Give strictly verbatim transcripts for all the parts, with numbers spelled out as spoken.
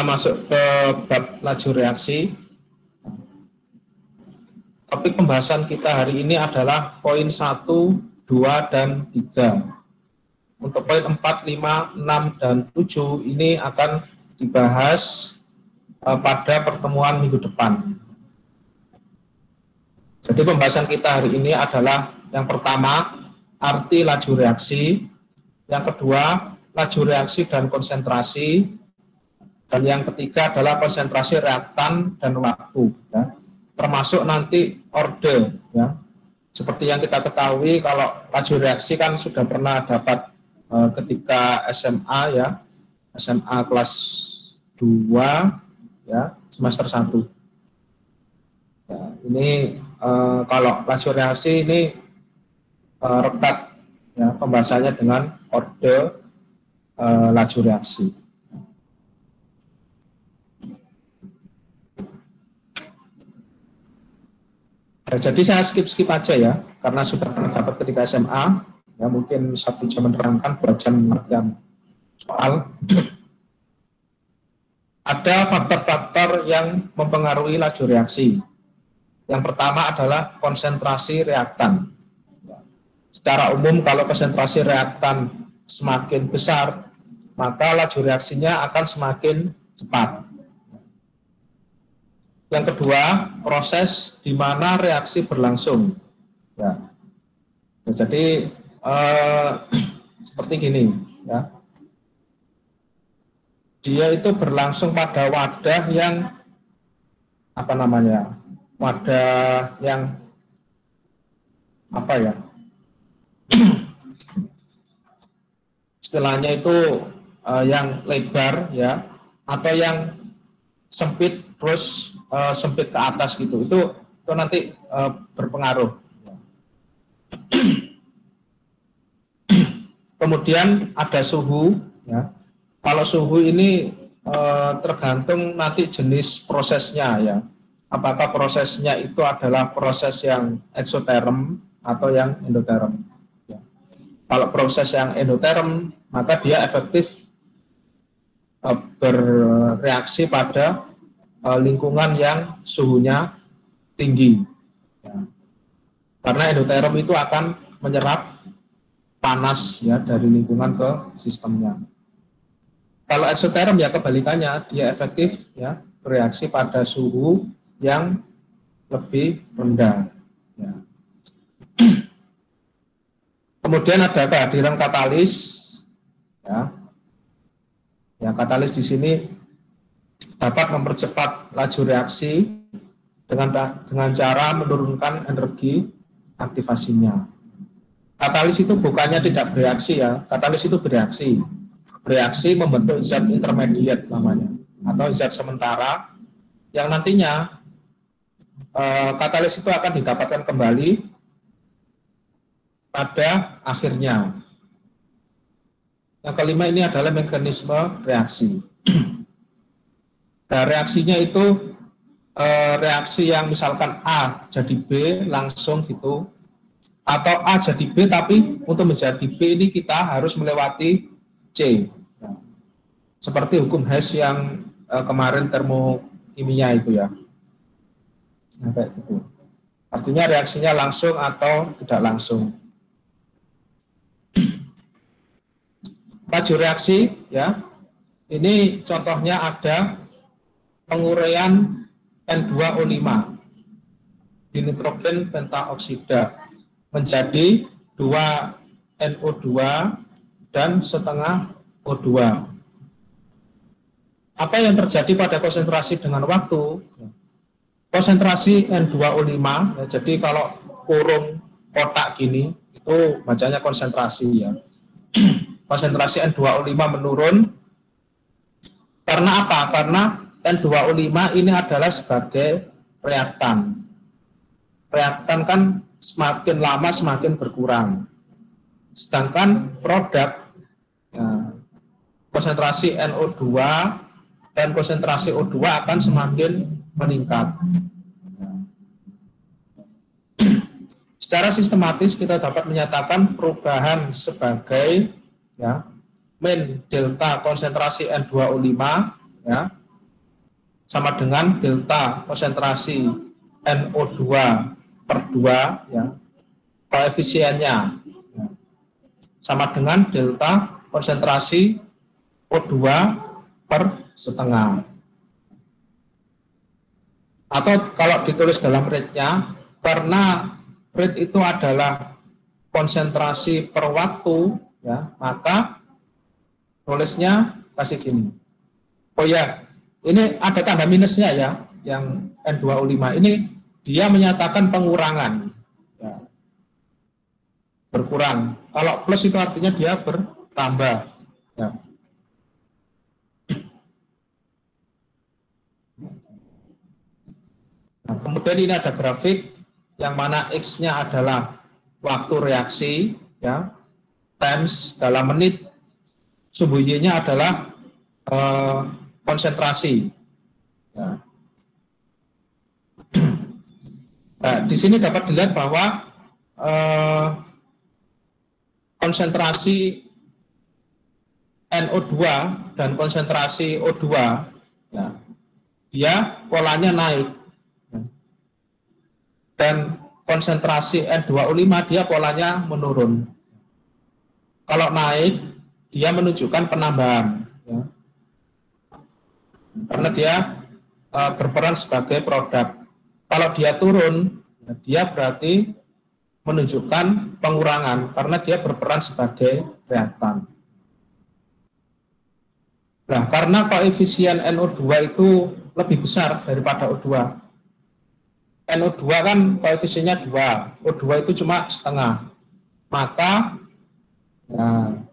kita masuk ke bab laju reaksi. Topik pembahasan kita hari ini adalah poin satu, dua, dan tiga. Untuk poin empat, lima, enam, dan tujuh ini akan dibahas uh, pada pertemuan minggu depan. Jadi pembahasan kita hari ini adalah yang pertama, arti laju reaksi, yang kedua, laju reaksi dan konsentrasi, dan yang ketiga adalah konsentrasi reaktan dan waktu, ya. Termasuk nanti orde, ya. Seperti yang kita ketahui, kalau laju reaksi kan sudah pernah dapat eh, ketika S M A, ya, S M A kelas dua, ya, semester satu. Ya, ini eh, kalau laju reaksi ini eh, rekat, ya, pembahasannya dengan orde eh, laju reaksi. Ya, jadi saya skip-skip aja ya, karena sudah pernah dapat ketika S M A, ya mungkin satu jam menerangkan, dua jam latihan soal. Ada faktor-faktor yang mempengaruhi laju reaksi. Yang pertama adalah konsentrasi reaktan. Secara umum kalau konsentrasi reaktan semakin besar, maka laju reaksinya akan semakin cepat. Yang kedua, proses di mana reaksi berlangsung. Ya. Jadi eh, seperti gini, ya. Dia itu berlangsung pada wadah yang apa namanya? Wadah yang apa ya? Istilahnya itu eh, yang lebar, ya, atau yang sempit terus eh, sempit ke atas gitu. Itu itu nanti eh, berpengaruh. Kemudian ada suhu, ya. Kalau suhu ini eh, tergantung nanti jenis prosesnya, ya. Apakah prosesnya itu adalah proses yang eksoterm atau yang endoterm. Ya. Kalau proses yang endoterm, maka dia efektif eh, bereaksi pada eh, lingkungan yang suhunya tinggi. Ya. Karena endoterm itu akan menyerap panas, ya, dari lingkungan ke sistemnya. Kalau eksoterm ya kebalikannya, dia efektif, ya, bereaksi pada suhu yang lebih rendah. Ya. Kemudian ada kehadiran katalis, ya. Ya, katalis di sini dapat mempercepat laju reaksi dengan dengan cara menurunkan energi aktivasinya. Katalis itu bukannya tidak bereaksi, ya, katalis itu bereaksi. Bereaksi membentuk zat intermediate namanya, atau zat sementara yang nantinya eh, katalis itu akan didapatkan kembali pada akhirnya. Yang kelima ini adalah mekanisme reaksi. Nah, reaksinya itu eh, reaksi yang misalkan A jadi B langsung gitu, atau A jadi B tapi untuk menjadi B ini kita harus melewati C. Nah, seperti hukum Hess yang eh, kemarin termokimia itu, ya. Nah, kayak gitu. Artinya reaksinya langsung atau tidak langsung. Laju reaksi, ya. Ini contohnya ada penguraian N dua O lima di nitrogen pentaoksida menjadi dua N O dua dan setengah O dua. Apa yang terjadi pada konsentrasi dengan waktu? Konsentrasi N dua O lima, ya, jadi kalau kurung kotak gini, itu bacanya konsentrasi, ya. Konsentrasi N dua O lima menurun. Karena apa? Karena N dua O lima ini adalah sebagai reaktan. Reaktan kan semakin lama semakin berkurang. Sedangkan produk, ya, konsentrasi N O dua dan konsentrasi O dua akan semakin meningkat. Ya. Secara sistematis kita dapat menyatakan perubahan sebagai, ya, min delta konsentrasi N dua O lima, ya, sama dengan delta konsentrasi N O dua per dua, ya, koefisiennya ya, sama dengan delta konsentrasi O dua per setengah. Atau kalau ditulis dalam rate-nya, karena rate itu adalah konsentrasi per waktu, ya, maka tulisnya kasih gini. Oh ya, ini ada tanda minusnya ya, yang N dua O lima ini dia menyatakan pengurangan, ya, berkurang. Kalau plus itu artinya dia bertambah. Ya. Nah, kemudian ini ada grafik yang mana X-nya adalah waktu reaksi, ya, times dalam menit, sub Y-nya adalah eh, konsentrasi. Ya. Nah, di sini dapat dilihat bahwa eh, konsentrasi N O dua dan konsentrasi O dua, ya, dia polanya naik. Dan konsentrasi N dua O lima dia polanya menurun. Kalau naik, dia menunjukkan penambahan, ya. Karena dia uh, berperan sebagai produk. Kalau dia turun, ya, dia berarti menunjukkan pengurangan, karena dia berperan sebagai reaktan. Nah, karena koefisien N O dua itu lebih besar daripada O dua. N O dua kan koefisiennya dua, O dua itu cuma setengah. Maka ya,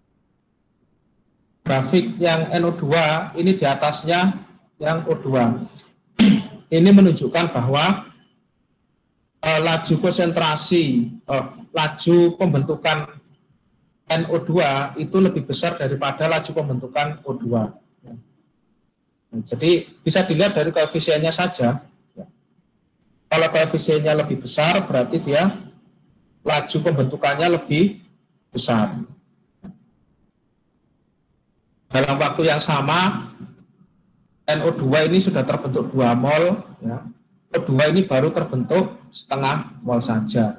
grafik yang N O dua ini di atasnya yang O dua. Ini menunjukkan bahwa eh, laju konsentrasi, eh, laju pembentukan N O dua itu lebih besar daripada laju pembentukan O dua. Jadi bisa dilihat dari koefisiennya saja. Kalau koefisiennya lebih besar, berarti dia laju pembentukannya lebih besar. Dalam waktu yang sama, N O dua ini sudah terbentuk dua mol, ya. O dua ini baru terbentuk setengah mol saja.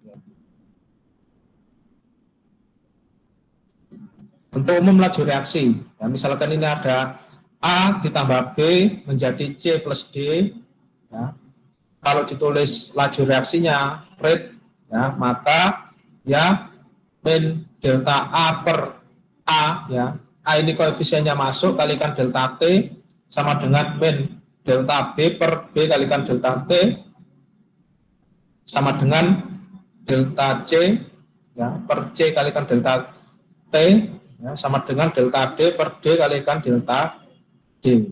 Untuk umum laju reaksi, ya, misalkan ini ada A ditambah B menjadi C plus D, ya. Kalau ditulis laju reaksinya rate, ya, maka ya min delta A per A, ya, A ini koefisiennya masuk kalikan delta T sama dengan min delta B per B kalikan delta T sama dengan delta C, ya, per C kalikan delta T, ya, sama dengan delta D per D kalikan delta D.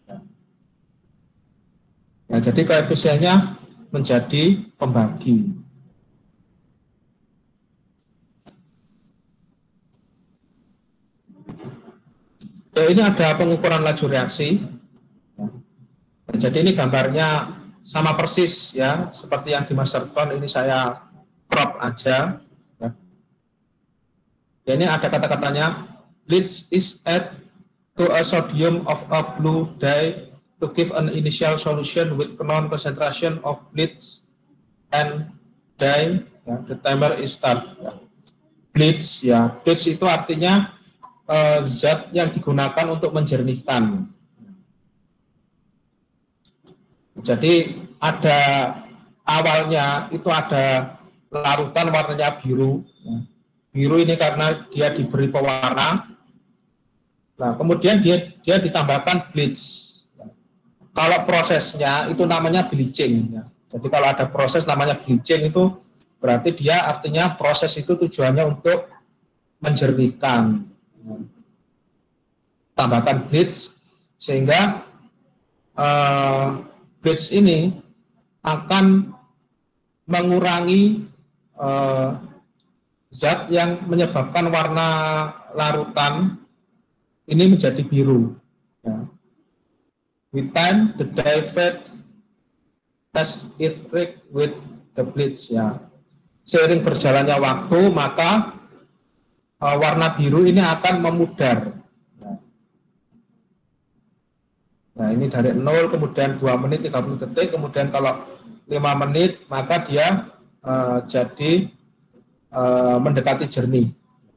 Ya, jadi koefisiennya menjadi pembagi. Ya, ini ada pengukuran laju reaksi. Ya, jadi ini gambarnya sama persis, ya, seperti yang di masterplan. Ini saya crop aja. Ya. Ya, ini ada kata-katanya, bleach is add to a sodium of a blue dye to give an initial solution with known concentration of bleach and dye, ya, the timer is start. Ya. Bleach, ya, bleach itu artinya uh, zat yang digunakan untuk menjernihkan. Jadi ada awalnya itu ada larutan warnanya biru. Ya. Biru ini karena dia diberi pewarna. Nah, kemudian dia dia ditambahkan bleach. Kalau prosesnya itu namanya bleaching, ya. Jadi kalau ada proses namanya bleaching itu berarti dia artinya proses itu tujuannya untuk menjernihkan. Tambahkan bleach sehingga uh, bleach ini akan mengurangi uh, zat yang menyebabkan warna larutan ini menjadi biru. Ya. With time, the dye fade as it react with the bleach. Ya. Seiring berjalannya waktu, maka uh, warna biru ini akan memudar. Ya. Nah, ini dari nol, kemudian dua menit tiga puluh detik, kemudian kalau lima menit, maka dia uh, jadi uh, mendekati jernih.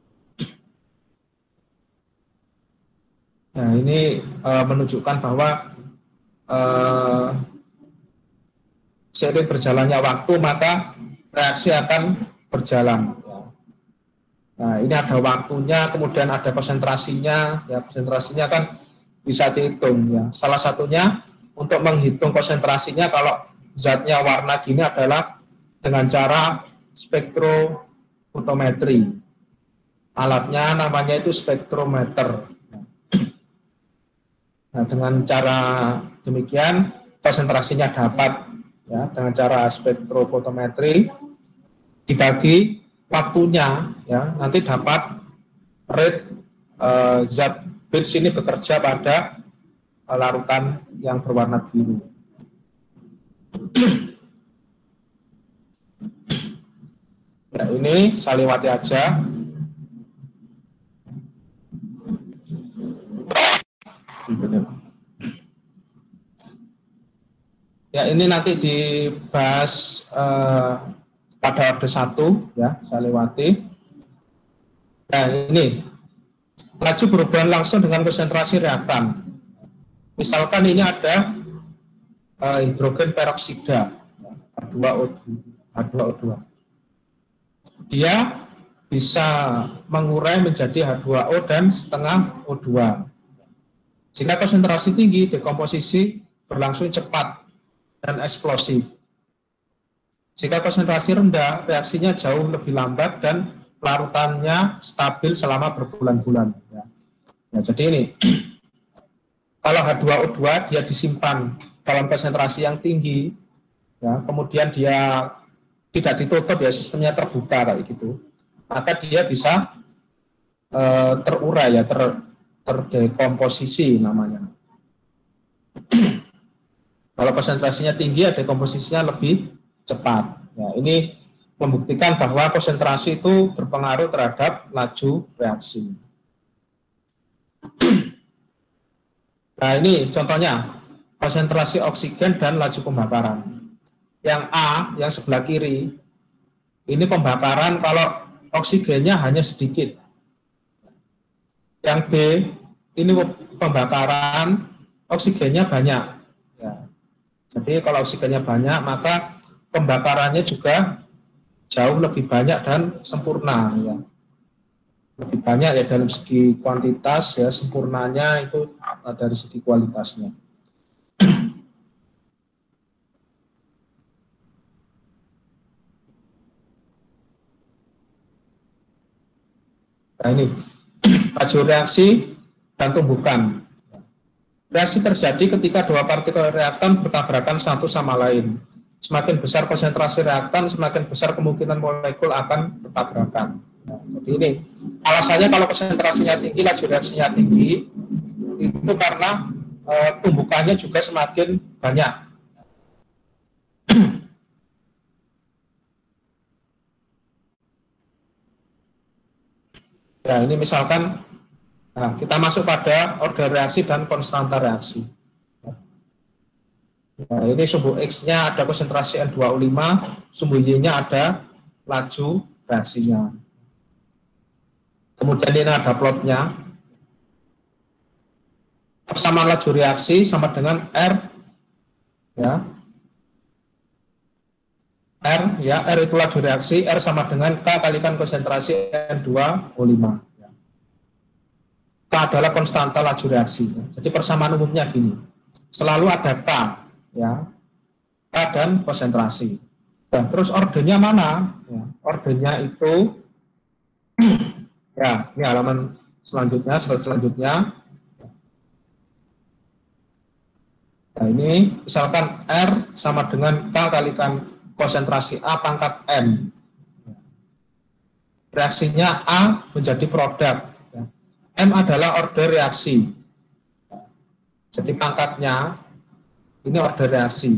Nah, ini uh, menunjukkan bahwa uh, seiring berjalannya waktu, maka reaksi akan berjalan. Nah, ini ada waktunya, kemudian ada konsentrasinya. Ya, konsentrasinya kan bisa dihitung. Ya. Salah satunya untuk menghitung konsentrasinya kalau zatnya warna gini adalah dengan cara spektrofotometri. Alatnya namanya itu spektrometer. Nah, dengan cara demikian konsentrasinya dapat ya dengan cara spektrofotometri dibagi waktunya ya nanti dapat rate uh, zat bits ini bekerja pada uh, larutan yang berwarna biru. Ya, ini saya lewati aja. Ya, ini nanti dibahas uh, pada orde satu, ya, saya lewati. Nah, ini laju berhubungan langsung dengan konsentrasi reaktan. Misalkan ini ada uh, hidrogen peroksida H dua O dua. Dia bisa mengurai menjadi H dua O dan setengah O dua. Jika konsentrasi tinggi, dekomposisi berlangsung cepat dan eksplosif. Jika konsentrasi rendah, reaksinya jauh lebih lambat dan larutannya stabil selama berbulan-bulan. Ya. Ya, jadi ini, kalau H dua O dua dia disimpan dalam konsentrasi yang tinggi, ya, kemudian dia tidak ditutup, ya sistemnya terbuka kayak gitu, maka dia bisa uh, terurai, ya, ter, terdekomposisi namanya. Kalau konsentrasinya tinggi, ya dekomposisinya lebih cepat. Ya, ini membuktikan bahwa konsentrasi itu berpengaruh terhadap laju reaksi. Nah, ini contohnya konsentrasi oksigen dan laju pembakaran. Yang A, yang sebelah kiri, ini pembakaran kalau oksigennya hanya sedikit. Yang B, ini pembakaran oksigennya banyak. Ya. Jadi kalau oksigennya banyak, maka pembakarannya juga jauh lebih banyak dan sempurna. Ya. Lebih banyak ya dalam segi kuantitas, ya sempurnanya itu dari segi kualitasnya. Nah, ini laju reaksi dan tumbukan. Reaksi terjadi ketika dua partikel reaktan bertabrakan satu sama lain. Semakin besar konsentrasi reaktan, semakin besar kemungkinan molekul akan bertabrakan. Nah, jadi ini alasannya kalau konsentrasinya tinggi, laju reaksinya tinggi, itu karena e, tumbukannya juga semakin banyak. Ya, ini misalkan, nah, kita masuk pada order reaksi dan konstanta reaksi. Nah, ini sumbu X-nya ada konsentrasi N dua O lima, sumbu Y-nya ada laju reaksinya. Kemudian ini ada plotnya. Persamaan laju reaksi sama dengan R, ya. R, ya, R itu laju reaksi, R sama dengan K kalikan konsentrasi N dua O lima. Ya. K adalah konstanta laju reaksi. Ya. Jadi persamaan umumnya gini, selalu ada K, ya, K dan konsentrasi. Nah, terus ordernya mana? Ya, ordernya itu, ya, ini halaman selanjutnya, slide selanjutnya. Nah, ini misalkan R sama dengan K kalikan konsentrasi A pangkat M. Reaksinya A menjadi produk. M adalah order reaksi. Jadi pangkatnya ini order reaksi.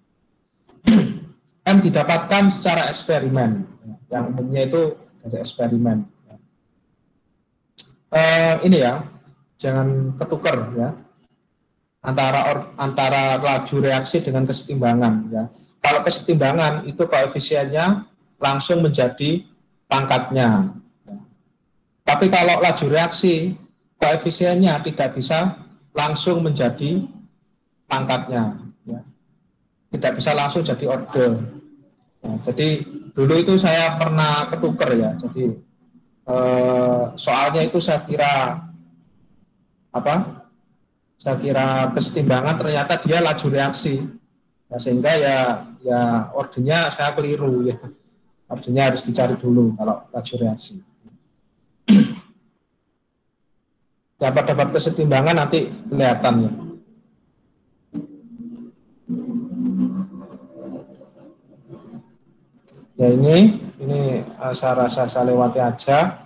M didapatkan secara eksperimen. Yang umumnya itu dari eksperimen. Eh, ini ya, jangan ketukar ya. antara or, antara laju reaksi dengan kesetimbangan ya. Kalau kesetimbangan itu koefisiennya langsung menjadi pangkatnya. Ya. Tapi kalau laju reaksi koefisiennya tidak bisa langsung menjadi pangkatnya, ya. Tidak bisa langsung jadi orde. Ya, jadi dulu itu saya pernah ketuker ya. Jadi eh, soalnya itu saya kira apa? Saya kira kesetimbangan ternyata dia laju reaksi, ya, sehingga ya ya ordenya saya keliru ya, ordenya harus dicari dulu kalau laju reaksi. Dapat dapat kesetimbangan nanti kelihatan ya. Ya ini ini saya rasa saya lewati aja.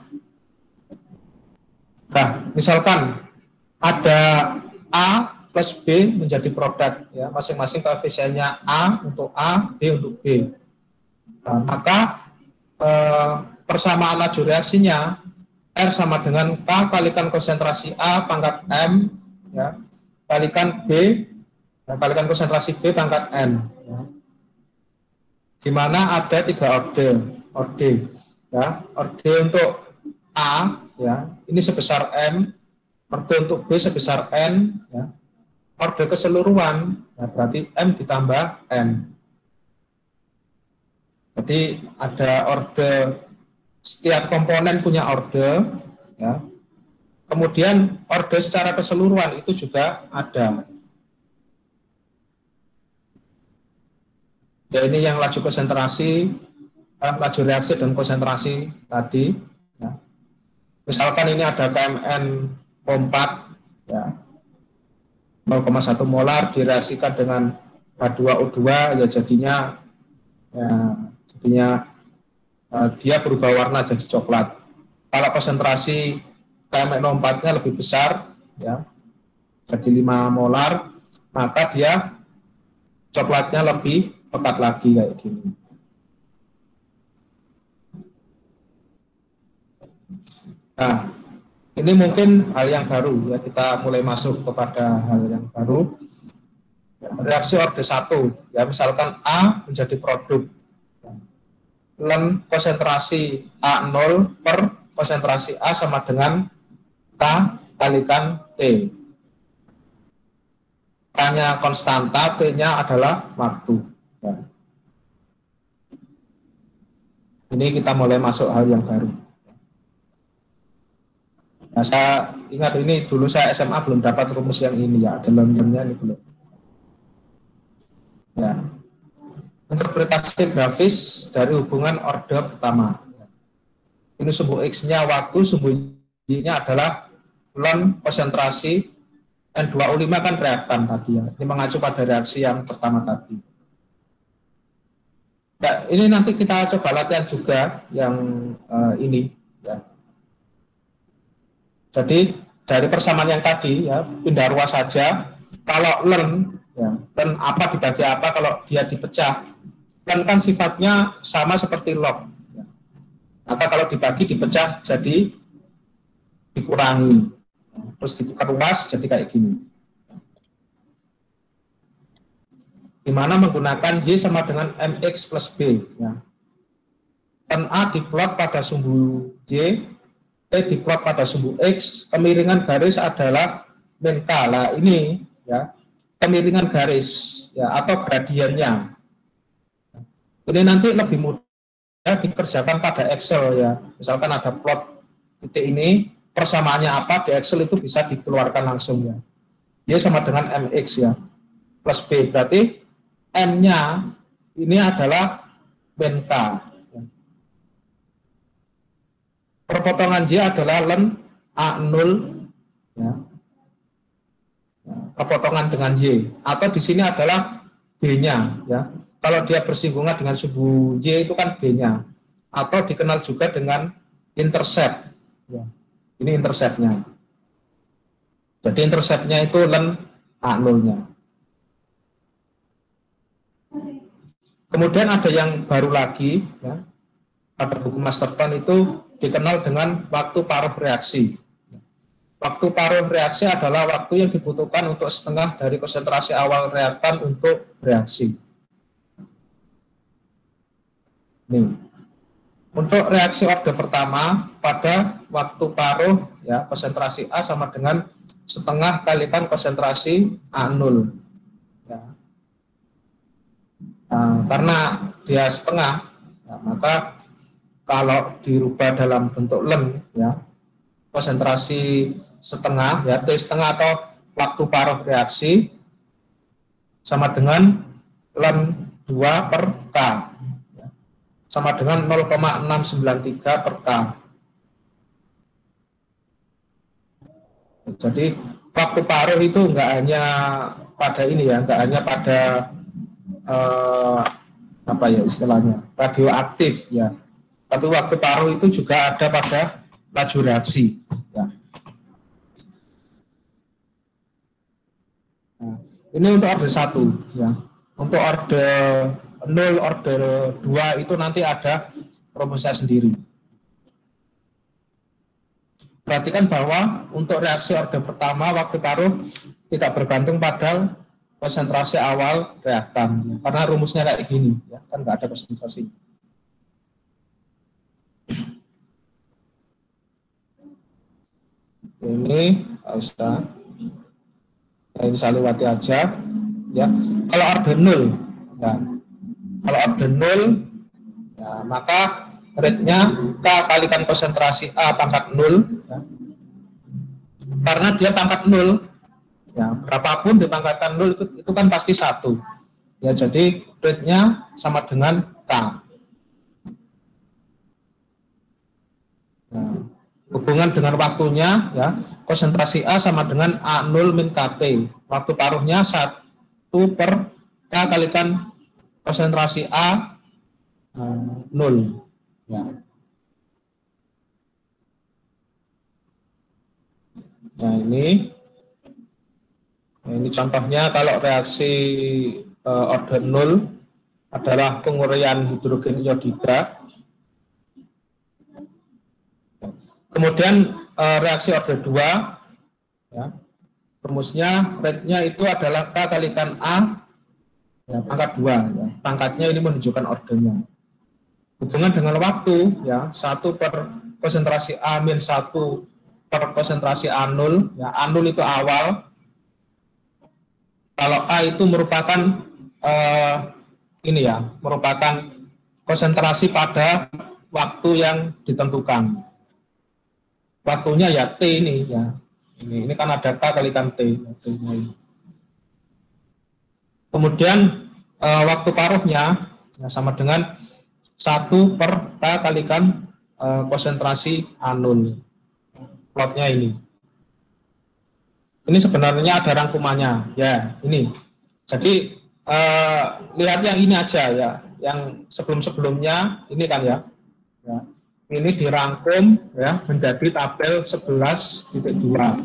Nah misalkan ada A plus B menjadi produk ya, masing-masing koefisiennya A untuk A, B untuk B. Nah, maka eh, persamaan laju reaksinya R sama dengan K kalikan konsentrasi A pangkat M ya, kalikan B ya, kalikan konsentrasi B pangkat N ya. Di mana ada tiga orde, orde ya, orde untuk A ya, ini sebesar M, orde untuk B sebesar N ya. Orde keseluruhan ya, berarti M ditambah N. Jadi ada orde, setiap komponen punya orde ya. Kemudian orde secara keseluruhan itu juga ada. Ya ini yang laju konsentrasi, eh, laju reaksi dan konsentrasi tadi ya. Misalkan ini ada K M N O empat ya, nol koma satu molar direaksikan dengan H dua O dua ya jadinya ya, jadinya uh, dia berubah warna jadi coklat. Kalau konsentrasi K M N O empat-nya lebih besar ya, jadi lima molar, maka dia coklatnya lebih pekat lagi kayak gini. Nah, ini mungkin hal yang baru ya, kita mulai masuk kepada hal yang baru. Reaksi orde satu ya, misalkan A menjadi produk. Ln konsentrasi A nol per konsentrasi A sama dengan K kalikan T. K-nya konstanta, T-nya adalah waktu. Ya. Ini kita mulai masuk hal yang baru. Nah, saya ingat ini dulu saya S M A belum dapat rumus yang ini ya, ada lembarnya ini belum. Ya. Interpretasi grafis dari hubungan orde pertama. Ini sumbu X-nya waktu, sumbu Y-nya adalah ln konsentrasi N dua O lima kan reaktan tadi ya. Ini mengacu pada reaksi yang pertama tadi. Nah, ini nanti kita coba latihan juga yang uh, ini ya. Jadi dari persamaan yang tadi ya, pindah ruas saja. Kalau ln ya, ln apa dibagi apa kalau dia dipecah, ln kan sifatnya sama seperti log ya. Maka kalau dibagi dipecah jadi dikurangi, terus ditukar ruas jadi kayak gini, dimana menggunakan Y sama dengan M X plus B ya. N A diplot pada sumbu Y, T diplot pada sumbu X, kemiringan garis adalah min K. Lah ini ya, kemiringan garis ya atau gradiennya. Ini nanti lebih mudah dikerjakan pada Excel ya. Misalkan ada plot titik ini, persamaannya apa di Excel itu bisa dikeluarkan langsung ya. Y sama dengan M X ya plus B, berarti M-nya ini adalah min K. Perpotongan Y adalah ln A nol ya. Perpotongan dengan Y, atau di sini adalah B-nya ya. Kalau dia bersinggungan dengan sumbu Y itu kan B-nya, atau dikenal juga dengan intercept ya. Ini interceptnya. Jadi interceptnya itu ln A nol-nya. Kemudian ada yang baru lagi ya. Pada buku Masterton itu dikenal dengan waktu paruh reaksi. Waktu paruh reaksi adalah waktu yang dibutuhkan untuk setengah dari konsentrasi awal reaktan untuk bereaksi. Nih. Untuk reaksi orde pertama, pada waktu paruh, ya, konsentrasi A sama dengan setengah kalikan konsentrasi A nol. Ya. Nah, karena dia setengah, ya, maka kalau dirubah dalam bentuk ln, ya, konsentrasi setengah, ya, T setengah atau waktu paruh reaksi sama dengan ln dua per K, ya, sama dengan nol koma enam sembilan tiga per K. Jadi waktu paruh itu enggak hanya pada ini, ya, enggak hanya pada eh, apa ya istilahnya radioaktif, ya, tapi waktu paruh itu juga ada pada laju reaksi, ya. Nah, ini untuk orde satu, ya. Untuk orde nol, orde dua itu nanti ada rumusnya sendiri. Perhatikan bahwa untuk reaksi orde pertama waktu paruh tidak bergantung pada konsentrasi awal reaktan, karena rumusnya kayak gini, ya, kan nggak ada konsentrasi. Ini usah, nah, ini saya lewati aja, ya. Kalau orde nol, ya, kalau orde nol, ya, maka rate-nya K kalikan konsentrasi A pangkat nol, ya. Karena dia pangkat nol, ya, berapapun dipangkatkan nol itu, itu kan pasti satu, ya, jadi rate-nya sama dengan K. Nah, hubungan dengan waktunya, ya, konsentrasi A sama dengan A nol min K T, waktu paruhnya satu per K kalikan konsentrasi A nol, ya. Nah, ini nah, ini contohnya kalau reaksi uh, orde nol adalah penguraian hidrogen iodida. Kemudian uh, reaksi orde dua, ya, rumusnya rate-nya itu adalah K kalikan A, ya, pangkat dua, ya. Pangkatnya ini menunjukkan ordenya. Hubungan dengan waktu, ya, satu per konsentrasi A min satu per konsentrasi A nol, ya, A nol itu awal. Kalau A itu merupakan eh, ini, ya, merupakan konsentrasi pada waktu yang ditentukan. Waktunya ya T ini, ya. Ini, ini kan ada K kalikan T. Kemudian eh, waktu paruhnya, ya, sama dengan satu per K kalikan eh, konsentrasi A nol. Plotnya ini. Ini sebenarnya ada rangkumannya, ya, ini. Jadi eh, lihat yang ini aja, ya, yang sebelum-sebelumnya ini kan, ya, ya. Ini dirangkum, ya, menjadi tabel sebelas titik dua.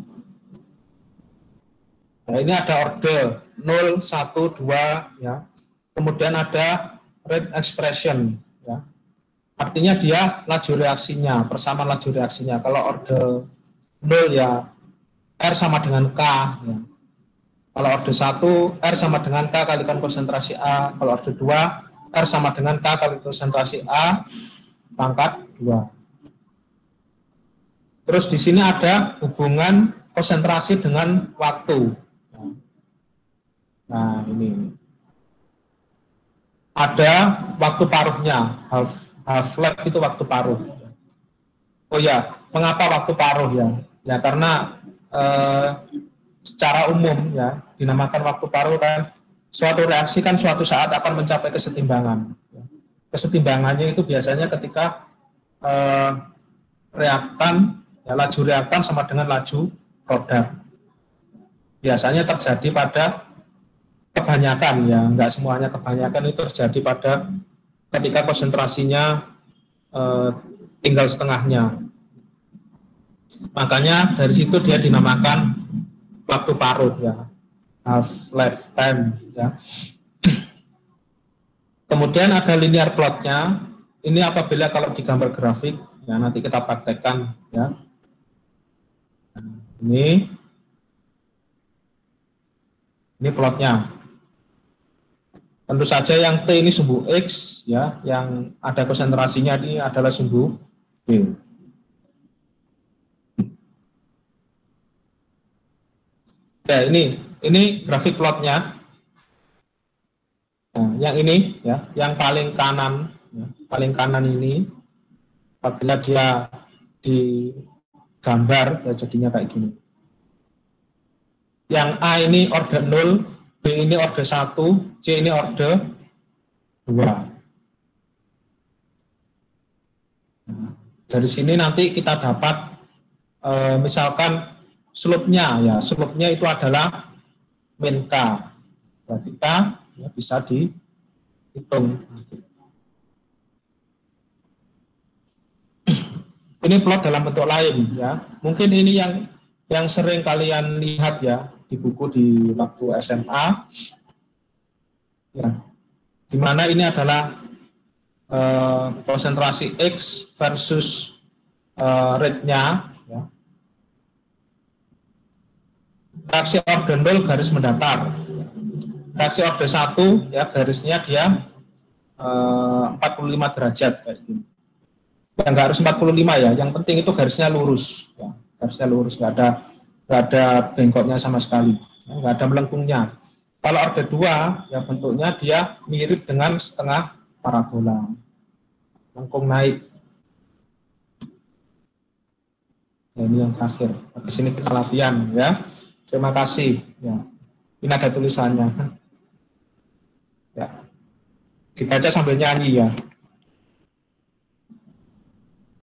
Nah, ini ada orde nol, satu, dua, ya. Kemudian ada rate expression, ya. Artinya dia laju reaksinya, persamaan laju reaksinya. Kalau orde nol, ya, R sama dengan K, ya. Kalau orde satu, R sama dengan K kalikan konsentrasi A. Kalau orde dua, R sama dengan K kali konsentrasi A pangkat dua. Terus di sini ada hubungan konsentrasi dengan waktu. Nah, ini ada waktu paruhnya, half half life itu waktu paruh. Oh ya, mengapa waktu paruh, ya? Ya karena eh, secara umum, ya, dinamakan waktu paruh kan suatu reaksi kan suatu saat akan mencapai kesetimbangan. Kesetimbangannya itu biasanya ketika eh, reaktan, ya, laju reaktan sama dengan laju produk. Biasanya terjadi pada kebanyakan, ya, enggak semuanya, kebanyakan itu terjadi pada ketika konsentrasinya eh, tinggal setengahnya. Makanya dari situ dia dinamakan waktu paruh, ya, half life time, ya. Kemudian ada linear plotnya. Ini apabila kalau digambar grafik, ya, nanti kita praktekkan, ya. Ini, ini plotnya. Tentu saja yang T ini sumbu X, ya, yang ada konsentrasinya ini adalah sumbu B. Ya, ini, ini grafik plotnya. Nah, yang ini, ya, yang paling kanan, ya, paling kanan ini, apabila dia digambar, ya jadinya kayak gini. Yang A ini orde nol, B ini orde satu, C ini orde dua. Nah, dari sini nanti kita dapat, eh, misalkan slope-nya, ya, slope-nya itu adalah min K. Berarti K ya, bisa dihitung. Ini plot dalam bentuk lain, ya. Mungkin ini yang yang sering kalian lihat ya di buku di waktu S M A, ya, di mana ini adalah eh, konsentrasi X versus eh, rate-nya, ya. Reaksi orde nol garis mendatar, reaksi orde satu ya garisnya dia eh, empat puluh lima derajat kayak gini. Ya, nggak harus empat puluh lima ya, yang penting itu garisnya lurus, ya. Garisnya lurus, nggak ada nggak ada bengkoknya sama sekali, ya, nggak ada melengkungnya. Kalau orde dua ya bentuknya dia mirip dengan setengah parabola, lengkung naik. Ya, ini yang terakhir. Di sini kita latihan ya. Terima kasih. Ya, ini ada tulisannya. Ya, dibaca sambil nyanyi ya.